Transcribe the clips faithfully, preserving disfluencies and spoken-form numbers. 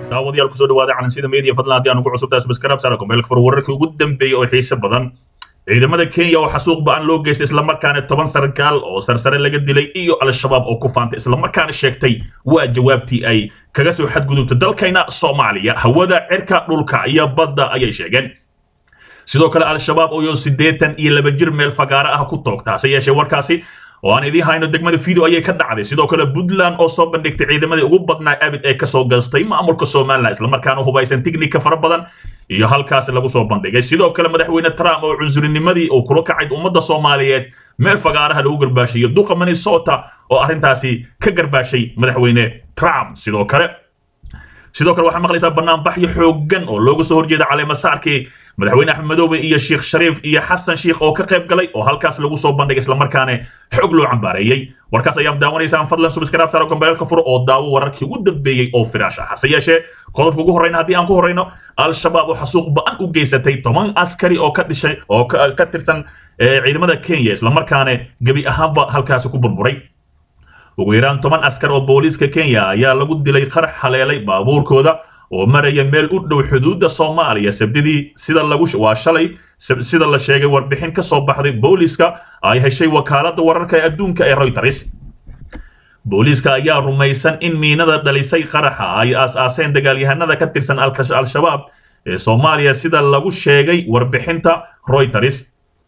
daawadayaal kusoo dhawaada calansida media fadlan haddii aan ugu cusubtahay subscribe saara kumeelka fur wararkii ugu dambeeyay oo xiiso badan ciidamada Kenya oo xasuuq ba'an loo geystay isla markaana toban sarkaal oo sarsare laga dilay iyo al-shabaab oo ku faantay isla markaana sheegtay waa jawaabtii ay kaga soo xadgudubtay dalkayna Soomaaliya hawada cirka dhulka iyo badda ayay sheegeen sidoo kale al-shabaab oo siddeetan iyo laba jir meel fagaara ah ku toogtaa sayeshe warkaasi oo aan idin hayno degmada video ayay ka dhacday sidoo kale Puntland oo soo bandhigtay ciidamadii ugu badnaa abid ee ka soo gaastay maamulka Soomaaliya isla markaana hubaysan tiknika fara badan iyo halkaas lagu soo bandhigay sidoo kale madaxweyne Trump oo cunsurinimadii oo kula kacay ummadda Soomaaliyeed meel fagaaraha lagu garbaashiyo duqa Minnesota oo arintaasi ka garbaashay madaxweyne Trump sidoo kale sidoo kale waxa maqlaysaa banaanbaxyo xooggan oo looga soo horjeeda caleema saarkii madaxweyne Axmed Madoobe iyo Sheekh Shariif iyo Xasan Sheekh oo ka qayb galay oo halkaas lagu soo bandhigay isla markaana xog loo cambaareeyay warkaas ayaa daawanaysan fadlan subscribe saaro kambeelka furo oo daawo wararkii ugu dambeeyay oo firaash ah sayeshe qodobka ugu horeyna hadii aan ku horeyno al-shabaab oo xasuuq ba'an u geysatay toban askari oo ka dhishay oo ka tirsan ciidamada Kenya isla markaana gabi ahaanba halkaas ku burburay ugu yaraan toban askar oo booliiska Kenya ayaa lagu dilay qarax haleelay baabuurkooda oo maraya meel u dhow xuduudda Soomaaliya sabtidii sida lagu waa shalay sida la sheegay warbixin ka soo baxday booliiska ay heshay wakaaladda wararka adduunka ee Reuters booliiska ayaa rumaysan in miinada dhalisay qaraxa ay aas-aaseen dagaalyahanada ka tirsan al-shabaab ee Soomaaliya sida lagu sheegay warbixinta Reuters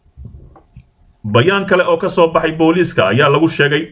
bayaan kale oo ka soo baxay booliiska ayaa lagu sheegay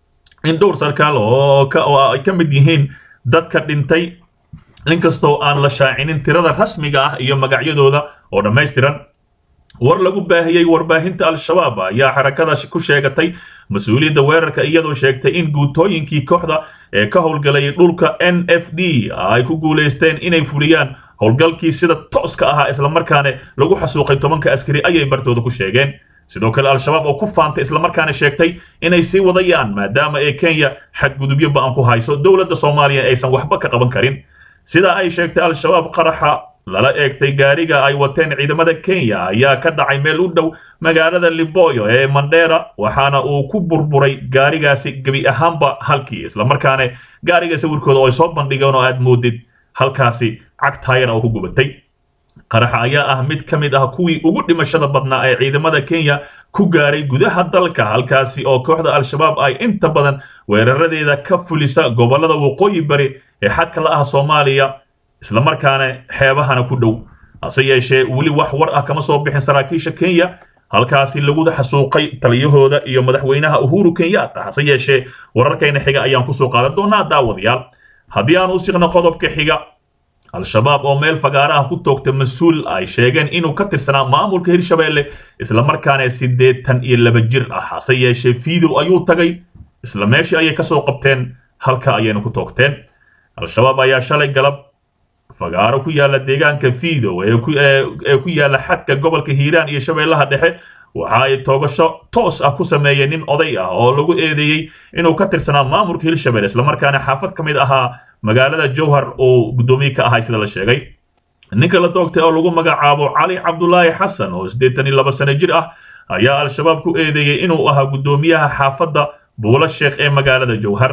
in dhowr sarkaal oo ka ay ka mid yihiin dadka dhintay inkastoo aan la shaacinin tirada rasmiga ah iyo magacyadooda oo dhameystiran war lagu baahiyay warbaahinta al-shabaab ayaa xarakada ku sheegatay mas'uuliyadda weerarka iyadoo sheegtay in guutooyinkii kooxda ee ka howlgalay dhulka N F D ay ku guuleysteen inay fuliyaan howlgalkii sida tooska ah isla markaana lagu xasuuqay tobanka askari ayay bartooda ku sheegeen sidoo kale al-shabaab oo ku faantay isla markaana sheegtay inay sii wadayaan maadaama ay Kenya xadgudubyo ba'an ku hayso dawladda Soomaaliya aysan waxba ka qaban karin sida ay sheegtay al-shabaab qaraxa lala eegtay gaariga ay wateen ciidamada Kenya ayaa ka dhacay meel u dhow magaalada Liboyo ee Mandera waxaana uu ku burburay gaarigaasi gabi ahaanba halkii isla markaana gaariga sawirkooda oo ay soo bandhigeen oo aad moodid halkaasi cagtaayana oo ku gubatay qaraxa ayaa ah mid ka mid ah kuwii ugu dhimashada badnaa ee ciidamada Kenya ku gaaray gudaha dalka halkaasi oo kooxda al-shabaab ay inta badan weeraradeeda ka fulisa gobolada waqooyi bari ee xadka la ah Soomaaliya isla markaana xeebahana ku dhow hase yeeshee weli wax war ah kama soo bixin saraakiisha Kenya halkaasi lagu xasuuqay taliyahooda iyo madaxweynaha Uhuru Kenyatta hase yeeshee wararkayna xiga ayaan ku soo qaadan doonaa daawadayaal haddii aan u siqno qodobka xiga al-shabaab oo meel fagaara ah ku toogtay mas'uul ay sheegeen inuu ka tirsanaa maamulka Hirshabeelle isla markaana siddeetan iyo laba jir ah hase yeeshee video ayuu tagay isla meeshii ayay ka soo qabteen halka ayayna ku toogteen al-shabaab ayaa shalay galab fagaaro ku yaala deegaanka Fiido ee ku ee ku yaala xadka gobolka Hiiraan iyo Shabeellaha Dhexe waxa ay toogasho toos ah ku sameeyeen nin oday ah oo lagu eedeeyay inuu ka tirsanaa maamulka Hirshabeelle isla markaana xaafad kamid ahaa magaalada Jowhar oo gudoomiye ka ahaa sida la sheegay ninka la doogtay oo lagu magacaabo Cali Cabdullaahi Xasan oo siddeetan iyo laba sano jir ah ayaa al-shabaab ku eedeeyay inuu ahaa gudoomiyaha xaafadda Buula Sheekh ee magaalada Jowhar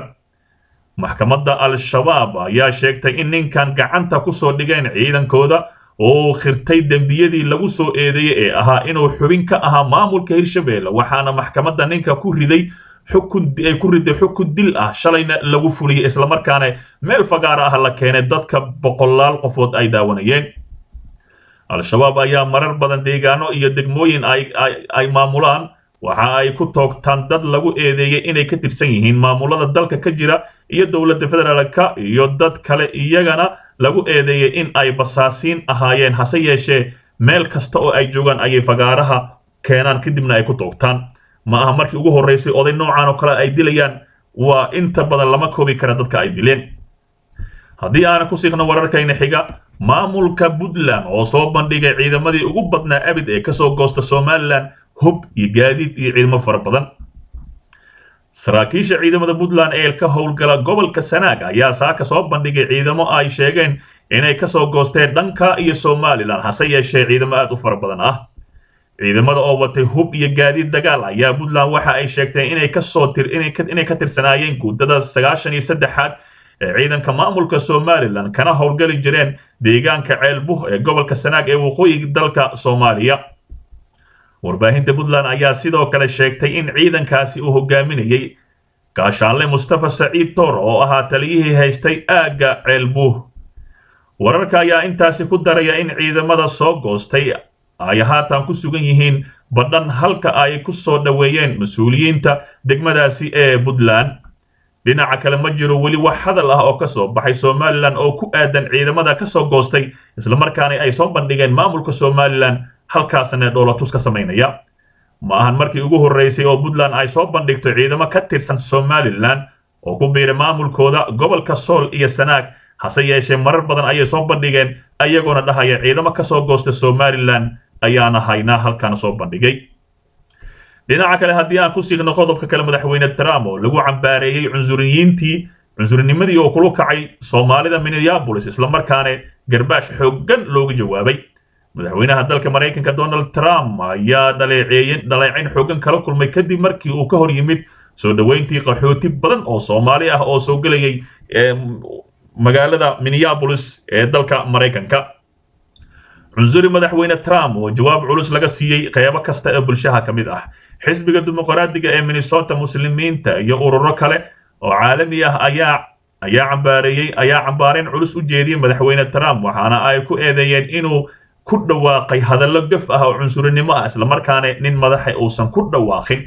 maxkamadda al-shabaab ayaa sheegtay in ninkan gacanta ku soo dhigeen ciidankooda oo khirtay dambiyadii lagu soo eedeeyay ee ahaa inuu xubin ka ahaa maamulka Hirshabeelle waxaana maxkamadda ninka ku riday xukun ay ku riday xukun dil ah shalayna lagu fuliyay isla markaana meel fagaara ah la keenay dadka boqolaal qofood ay daawanayeen al-shabaab ayaa marar badan deegaano iyo degmooyin ay ay maamulaan waxa ay ku toogtaan dad lagu eedeeyay inay ka tirsan yihiin maamulada dalka ka jira iyo dawladda federaalka iyo dad kale iyagana lagu eedeeyay in ay basaasiin ahaayeen hase yeeshee meel kasta oo ay joogaan ayay fagaaraha keenaan kadibna ay ku toogtaan ma aha markii ugu horeysay oday noocan oo kale ay dilayaan waa inta badan lama koobi kara dadka ay dileen haddii aan ku siqno wararkayna xiga maamulka Puntland oo soo bandhigay ciidamadii ugu badnaa abid ee ka soo goosta Somaliland hub iyo gaadiid iyo ciidamo fara badan saraakiisha ciidamada Puntland ee ka howlgala gobolka Sanaag ayaa saaka soo bandhigay ciidamo ay sheegeen inay ka soo goosteen dhanka iyo Somaliland hase yeeshee ciidamo aad u fara badan ah ciidamada oo watay hub iyo gaadiid dagaal ayaa Puntland waxa ay sheegteen inay ka soo tir inay ka inay ka tirsanaayeen guudada sagaashan iyo saddexaad ee ciidanka maamulka Somaliland kana howlgali jireen deegaanka Ceelbuh ee gobolka Sanaag ee waqooyiga dalka Soomaaliya. warbaahinta Puntland ayaa sidoo kale sheegtay in ciidankaasi uu hogaaminayay gaashaanle Mustafa Saciid Toor oo ahaa taliyihii haystay aagga Ceelbuh. wararka ayaa intaasi ku daraya in ciidamada soo goostay ay haatan ku sugan yihiin badhan halka ay ku soo dhaweeyeen mas'uuliyiinta degmadaasi ee Puntland. dhinaca kale ma jiro weli wax hadal ah oo ka soo baxay Somaliland oo ku aadan ciidamada ka soo goostay isla markaana ay soo bandhigeen maamulka Somaliland halkaasna dowladtus ka sameynaya. ma ahan markii ugu horeysay oo Puntland ay soo bandhigto ciidamo ka tirsan Somaliland oo ku biiray maamulkooda gobolka Sool iyo Sanaag, hase yeeshee marar badan ayay soo bandhigeen ayagoona dhahaya ciidamo ka soo goosta Somaliland ayaana haynaa halkaana soo bandhigay. dhinaca kale haddii aan ku siigno qodobka kale, madaxweyne Trump oo lagu cambaareeyay cunsuriyiintii cunsurnimadi oo kula kacay Soomaalida Minneapolis isla markaana garbaash xooggan looga jawaabay. madaxweynaha dalka Mareykanka Donald Trump ayaa dhaleeceeyay dhaleecayn xooggan kala kulmay kadib markii uu ka hor yimid soo dhaweyntii qaxooti badan oo Soomaali ah oo soo galayay magaalada Minneapolis ee dalka Mareykanka. cunsuri madaxweyne Trump oo jawaab culus laga siiyay qaybo kasta ee bulshada kamid ah. xisbiga dimuqraadiga ee Minnesota muslimiinta iyo ururo kale oo caalami ah ayaa ayaa cambaareeyay ayaa cambaareen culus u jeediyay madaxweyne Trump, waxaana ay ku eedeeyeen inuu ku dhawaaqay hadallo gaf ah oo cunsurinimo ah isla markaana nin madaxa uusan ku dhawaaqin.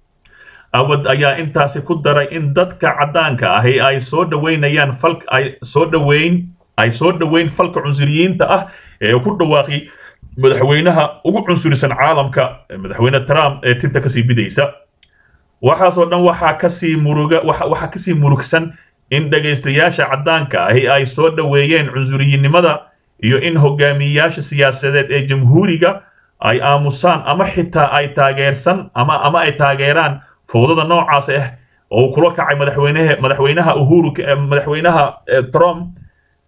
awad ayaa intaasi ku daray in dadka cadaanka ah ay soo dhaweynayaan falk ay soo dhaweyn ay soo dhaweyn falka cunsuriyiinta ah ee ku dhawaaqay madaxweynaha ugu cunsurisan caalamka madaxweyne Trump ee tinta ka sii bidaysa. waxaas oo dhan waxa ka sii muruga waxa ka sii murugsan in dhageystayaasha cadaanka ah ay soo dhaweeyeen cunsuriyinimada iyo in hogaamiyayaasha siyaasadeed ee jamhuuriga ay aamusaan ama xitaa ay taageersan ama ama ay taageeraan fowdada noocaas ah oo kula kacay madaxweynaha madaxweynaha Uhuru madaxweynaha Trump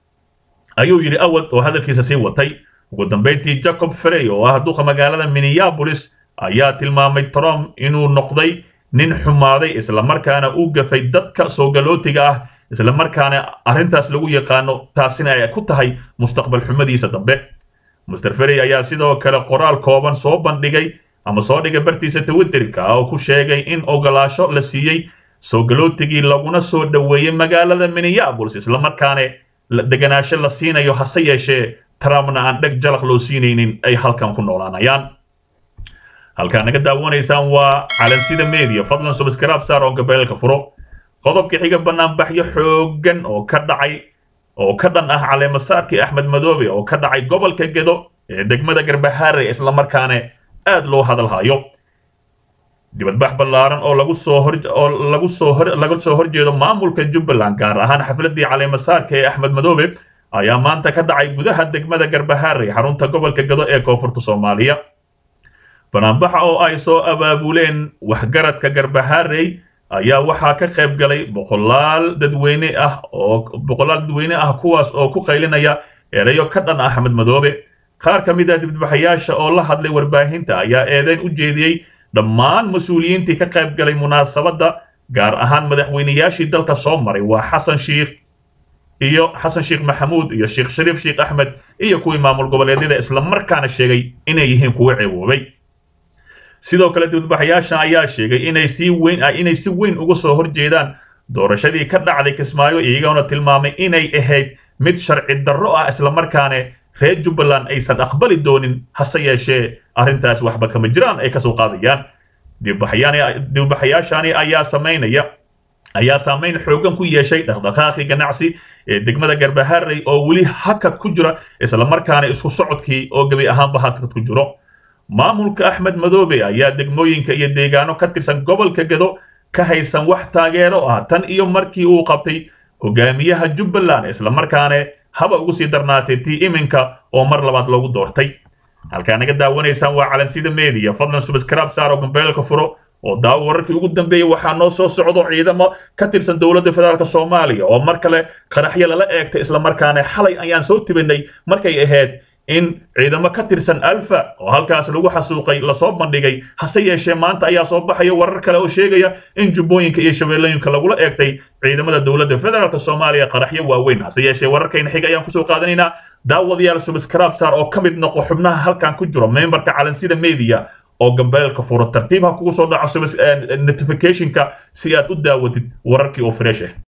ayuu yiri awad oo hadalkiisa sii watay. ugu dambeyntii Jacob Frey oo ah duqa magaalada Minneapolis ayaa tilmaamay Trump inuu noqday nin xumaaday isla markaana uu gafay dadka soo galootiga ah isla markaana arrintaas lagu yaqaano taasina ay ku tahay mustaqbal xumadiisa dambe. mister Frey ayaa sidoo kale qoraal kooban soo bandhigay ama soo dhigay bartiisa Twitterka oo ku sheegay in ogolaasho la siiyay soo galootigii laguna soo dhaweeyay magaalada Minneapolis isla markaana deganaansho la siinayo, hase yeeshee Trumpna aan dheg jalaq loo siinaynin ay halkan ku noolaanayaan. halkaan naga daawanaysaan waa Calansida Media, fadlan subscribe saar oo gabeelka furo. qodobka xiga banaanbaxyo xooggan oo ka dhacay oo ka dhan ah caleemasaarkii Axmed Madoobe oo ka dhacay gobolka Gedo ee degmada Garbaharey isla markaana aad loo hadalhayo. dibadbax ballaaran oo lagu soo hor oo lagu soo hor lagu soo horjeedo maamulka Jubbaland gaar ahaan xafladii caleemasaarka ee Axmed Madoobe ayaa maanta ka dhacay gudaha degmada Garbaharey xarunta gobolka Gedo ee koonfurta Soomaaliya. banaanbaxa oo ay soo abaabuleen waxgaradka Garbaharey ayaa waxaa ka qayb galay boqolaal dadweyne ah oo boqolaal dadweyne ah kuwaas oo ku qaylinaya erayo ka dhan ah Axmed Madoobe. qaar ka mid ah dibadbaxayaasha oo la hadlay warbaahinta ayaa eedeyn u jeediyay dhammaan mas'uuliyiintii ka qayb galay munaasabadda gaar ahaan madaxweynayaashii dalka soo maray waa Xasan Sheikh iyo Xasan Sheikh Maxamuud iyo Sheikh Shariif Sheikh Axmed iyo kuwii maamul goboleedyada isla markaana sheegay inay yihiin kuwa ceeboobay. sidoo kale dibadbaxayaasha ayaa sheegay inay si weyn inay si weyn uga soo horjeedaan doorashadii ka dhacday Kismaayo iyagoona tilmaamay inay ahayd mid sharci darro ah isla markaana reer Jubbaland aysan aqbali doonin, hase yeeshee arrintaas waxba kama jiraan ay ka soo qaadayaan. dibadbaxayaashani ayaa sameynaya ayaa saameyn xooggan ku yeeshay dhaqdhaqaaqii ganacsi ee degmada Garbaharey oo weli hakad ku jira isla markaana isku socodkii oo gabi ahaanba hakad ku jiro. maamulka Axmed Madoobe ayaa degmooyinka iyo deegaano ka tirsan gobolka Gedo ka haysan wax taageero ah tan iyo markii uu qabtay hogaamiyaha Jubbaland isla markaana haba ugu sii darnaatay tii iminka oo mar labaad loogu doortay. halkaan naga daawanaysaan waa Calansida Media, fadlan subscribe saar oo gambeelka furo oo daawo wararkii ugu dambeeyay. waxaa noo soo socdo ciidamo ka tirsan dowladda federaalka Soomaaliya oo mar kale qaraxyo lala eegtay isla markaana xalay ayaan soo tibanay markay ahayd in ciidamo ka tirsan alfa oo halkaas lagu xasuuqay la soo bandhigay hase yeeshee maanta ayaa soo baxaya warar kale oo sheegaya in jubbooyinka iyo shabeellooyinka lagula eegtay ciidamada dowladda federaalka Soomaaliya qaraxyo waaweyn hase yeeshee wararkayna xiga ayaan kusoo qaadanaynaa daawadayaal subscribe sar oo kamid noqo xubnaha halkan ku jiro memberka calansida media oo gambeelka furo tartiibha kugu soo dhaco notificationka si aad u daawatid wararkii oo fresh ah